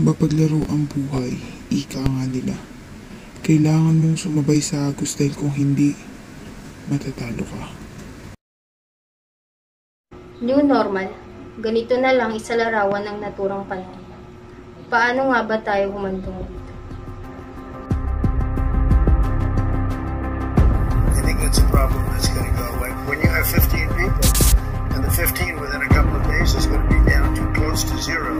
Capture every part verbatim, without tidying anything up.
Mapaglaro ang buhay, ika nga nila. Kailangan mong sumabay sa agos dahil kung hindi, matatalo ka. New normal. Ganito na lang isalarawan ng naturang panahon. Paano nga ba tayo humantong dito? I think that's a problem that's going to go away. When you have fifteen people, and the fifteen within a couple of days is going to be down to close to zero.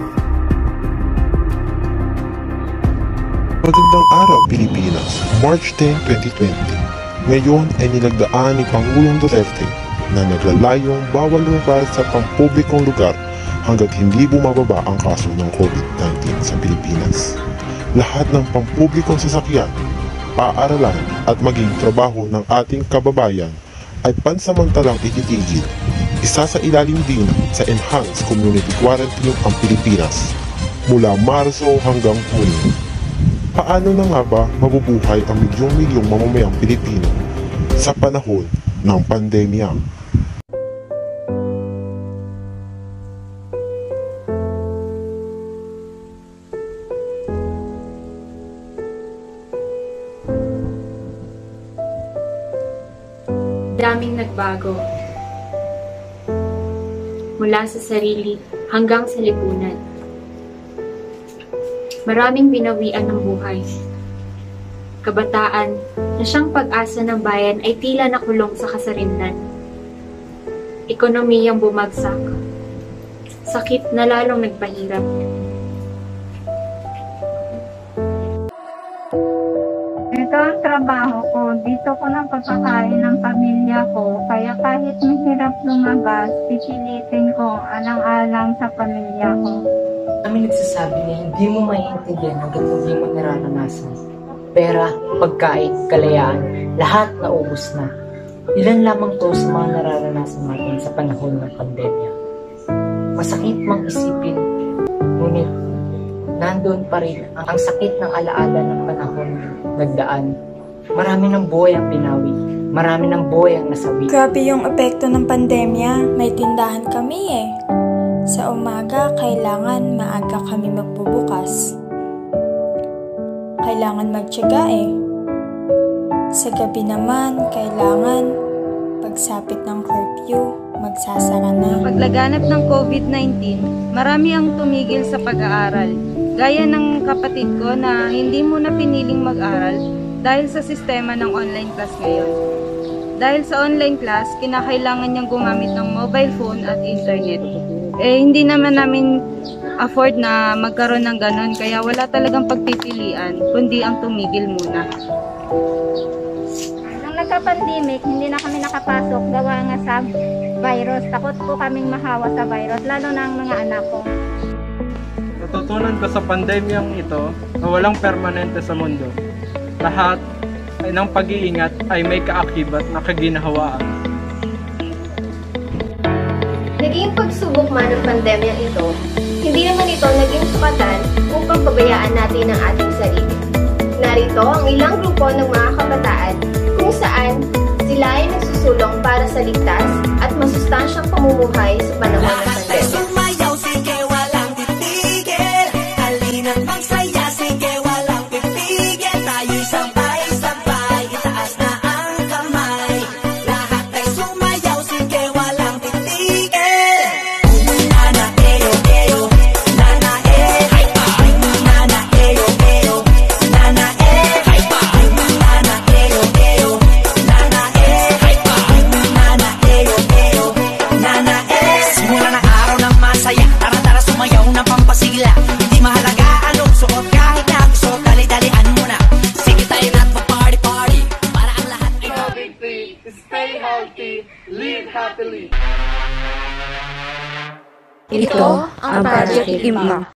Magandang araw, Pilipinas, March tenth, twenty twenty. Ngayon ay nilagdaan ni Pangulong Duterte na naglalayong bawal lumabas sa pampublikong lugar hanggat hindi bumababa ang kaso ng COVID nineteen sa Pilipinas. Lahat ng pampublikong sasakyan, paaralan at maging trabaho ng ating kababayan ay pansamantalang ititigil. Isa sa ilalim din sa Enhanced Community Quarantine ang Pilipinas mula Marso hanggang Hunyo. Paano na nga ba mabubuhay ang milyong-milyong mamamayang Pilipino sa panahon ng pandemya? Daming nagbago. Mula sa sarili hanggang sa lipunan. Maraming binawian ng buhay. Kabataan na siyang pag-asa ng bayan ay tila nakulong sa kasarinlan. Ekonomiyang bumagsak. Sakit na lalong nagpahirap. Ito ang trabaho ko. Dito ko lang papakain ng pamilya ko. Kaya kahit mahirap lumabas, pipilitin ko alang-alang sa pamilya ko. Kami nagsasabi na hindi mo maiintindihan hanggang hindi mo nararanasan. Pera, pagkain, kalayaan, lahat naubos na. Ilan lamang to sa mga nararanasan natin sa panahon ng pandemya. Masakit mang isipin, ngunit nandun pa rin ang sakit ng alaala ng panahon nagdaan. Marami ng buhay ang pinawi, marami ng buhay ang nasawi. Grabe yung epekto ng pandemya. May tindahan kami eh. Sa umaga, kailangan maaga kami magbubukas. Kailangan magtiyaga eh. Sa gabi naman, kailangan pagsapit ng curfew, magsasara na. Paglaganap ng COVID nineteen, marami ang tumigil sa pag-aaral. Gaya ng kapatid ko na hindi mo na piniling mag-aral dahil sa sistema ng online class ngayon. Dahil sa online class, kinakailangan niyang gumamit ng mobile phone at internet. Eh, hindi naman namin afford na magkaroon ng ganon, kaya wala talagang pagpipilian, kundi ang tumigil muna. Nung nagka-pandemic, hindi na kami nakapasok gawa nga sa virus. Takot po kaming mahawa sa virus, lalo na ang mga anak ko. Natutunan ko sa pandemyang ito na walang permanente sa mundo. Lahat ay ng pag-iingat ay may kaakibat na kaginhawaan. Naging pagsubok man ng pandemya ito, hindi naman ito naging sukatan upang pabayaan natin ang ating sarili. Narito ang ilang grupo ng mga kabataan kung saan sila ay nagsusulong para sa ligtas at masustansyang pamumuhay sa panahon ng pandemya. Sumayaw, sige, walang titigil. Halina't magsaya, sige, walang pipigil. Tayo'y sabay-sabay, itaas na ang kamay. Lahat ay sumayaw, sige, walang titigil. Stay healthy, live happily. Ito ang Project Impact.